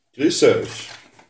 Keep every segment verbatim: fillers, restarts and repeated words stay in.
Grüß euch.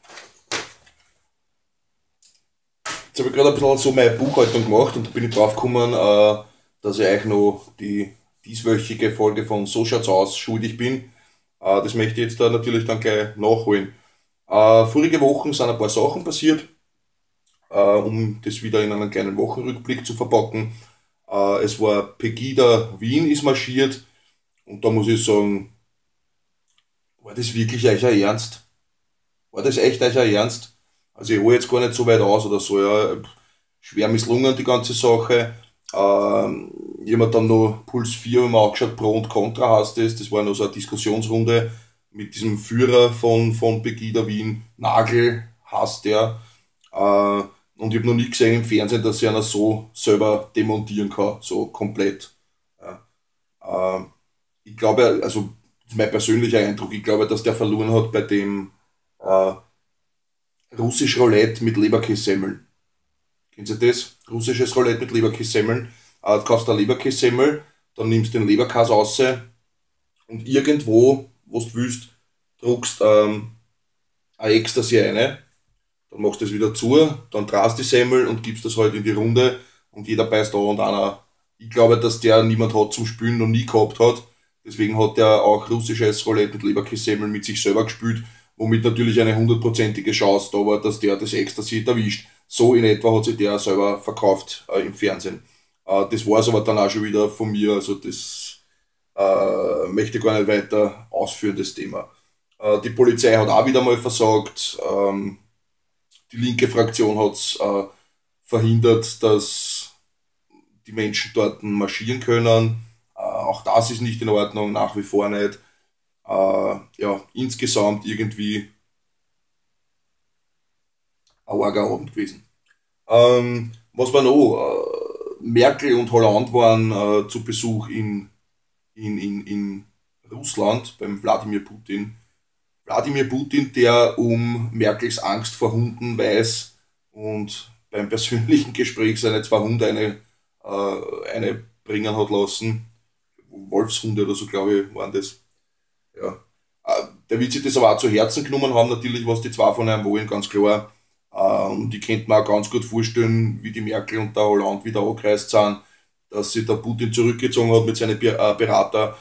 Jetzt habe ich gerade ein bisschen so meine Buchhaltung gemacht und da bin ich drauf gekommen, äh, dass ich euch noch die dieswöchige Folge von So schaut's aus schuldig bin. Äh, das möchte ich jetzt da natürlich dann gleich nachholen. Äh, vorige Wochen sind ein paar Sachen passiert, äh, um das wieder in einen kleinen Wochenrückblick zu verpacken. Äh, es war Pegida Wien ist marschiert und da muss ich sagen, war das wirklich euer Ernst? War das echt euer Ernst? Also ich hole jetzt gar nicht so weit aus oder so, ja. Schwer misslungen die ganze Sache. Ähm, ich habe mir dann noch Puls vier mal angeschaut, Pro und Contra heißt das. Das war noch so eine Diskussionsrunde mit diesem Führer von, von Pegida Wien. Nagel heißt der. Äh, und ich habe noch nie gesehen im Fernsehen, dass sich einer so selber demontieren kann, so komplett. Ja. Ähm, ich glaube, also das ist mein persönlicher Eindruck, ich glaube, dass der verloren hat bei dem äh, Russisch Roulette mit Leberkässemmeln. Kennen Sie das? Russisches Roulette mit Leberkässemmeln. Äh, du kaufst eine Leberkässemmel, dann nimmst du den Leberkäse raus und irgendwo, wo du willst, druckst ähm, ein Ecstasy rein, dann machst du es wieder zu, dann drehst die Semmel und gibst das halt in die Runde und jeder beißt da und einer. Ich glaube, dass der niemand hat zum Spülen noch nie gehabt hat. Deswegen hat er auch russisches Roulette mit Leberkässemmeln mit sich selber gespielt, womit natürlich eine hundertprozentige Chance da war, dass der das Ecstasy erwischt. So in etwa hat sich der selber verkauft äh, im Fernsehen. Äh, das war es aber dann auch schon wieder von mir, also das äh, möchte ich gar nicht weiter ausführen, das Thema. Äh, die Polizei hat auch wieder mal versagt. Ähm, die linke Fraktion hat es äh, verhindert, dass die Menschen dort marschieren können. Äh, auch das ist nicht in Ordnung, nach wie vor nicht. Äh, ja, insgesamt irgendwie ein arger Abend gewesen. Ähm, was war noch? Äh, Merkel und Hollande waren äh, zu Besuch in, in, in, in Russland beim Wladimir Putin. Wladimir Putin, der um Merkels Angst vor Hunden weiß und beim persönlichen Gespräch seine zwei Hunde eine, äh, eine bringen hat lassen. Wolfshunde oder so, glaube ich, waren das. Ja. Äh, Der wird sich das aber auch zu Herzen genommen haben, natürlich, was die zwei von einem wollen, ganz klar. Äh, Und ich könnte mir auch ganz gut vorstellen, wie die Merkel und der Hollande wieder angereist sind, dass sich der Putin zurückgezogen hat mit seinen Be- äh, Berater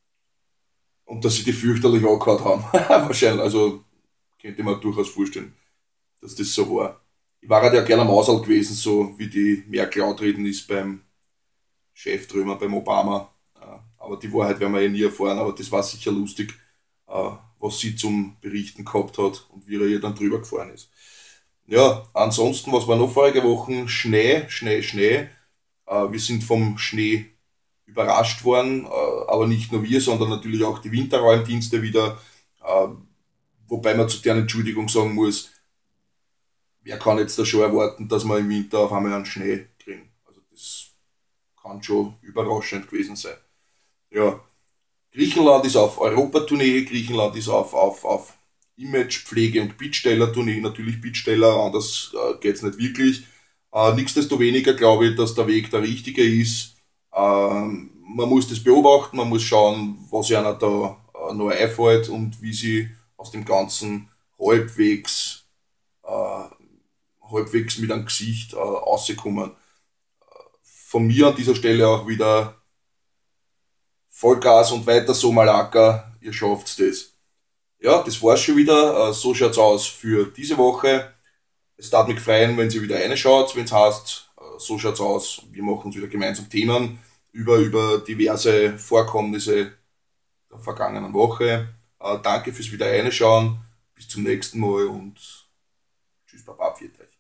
und dass sie die fürchterlich angehört haben. Wahrscheinlich, also könnte ich mir durchaus vorstellen, dass das so war. Ich war halt ja gerne am Ausland gewesen, so wie die Merkel antreten ist beim Cheftrömer, beim Obama. Äh, Aber die Wahrheit werden wir eh nie erfahren, aber das war sicher lustig, äh, was sie zum Berichten gehabt hat und wie er ihr dann drüber gefahren ist. Ja, ansonsten, was war noch vorige Woche? Schnee, Schnee, Schnee. Äh, wir sind vom Schnee überrascht worden, äh, aber nicht nur wir, sondern natürlich auch die Winterräumdienste wieder. Äh, Wobei man zu deren Entschuldigung sagen muss, wer kann jetzt da schon erwarten, dass wir im Winter auf einmal einen Schnee kriegen? Also das kann schon überraschend gewesen sein. Ja, Griechenland ist auf Europatournee, Griechenland ist auf, auf, auf Image, Pflege und Bittsteller-Tournee, natürlich Bittsteller, anders äh, geht es nicht wirklich. Äh, nichtsdestoweniger glaube ich, dass der Weg der richtige ist. Ähm, Man muss das beobachten, man muss schauen, was einer da äh, noch einfällt und wie sie aus dem Ganzen halbwegs, äh, halbwegs mit einem Gesicht äh, rauskommen. Von mir an dieser Stelle auch wieder Vollgas und weiter so, Malaka, ihr schafft das. Ja, das war's schon wieder. Äh, So schaut's aus für diese Woche. Es darf mich freuen, wenn Sie wieder reinschaut, wenn es heißt, äh, so schaut's aus. Wir machen uns wieder gemeinsam Themen über, über diverse Vorkommnisse der vergangenen Woche. Äh, danke fürs wieder reinschauen. Bis zum nächsten Mal und tschüss, Baba, pfiat euch.